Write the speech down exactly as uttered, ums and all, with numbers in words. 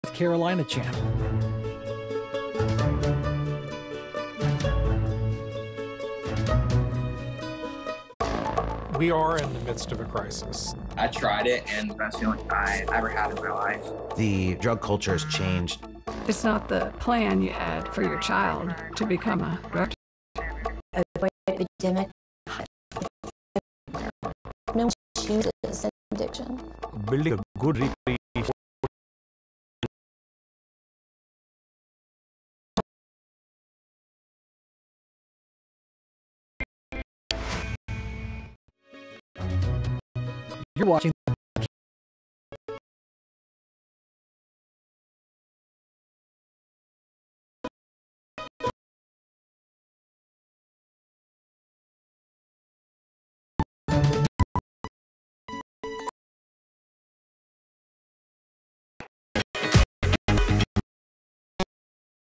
Carolina channel. We are in the midst of a crisis. I tried it, and the best feeling I ever had in my life. The drug culture has changed. It's not the plan you had for your child to become a drug epidemic. No one chooses addiction. Building a good reputation. You're watching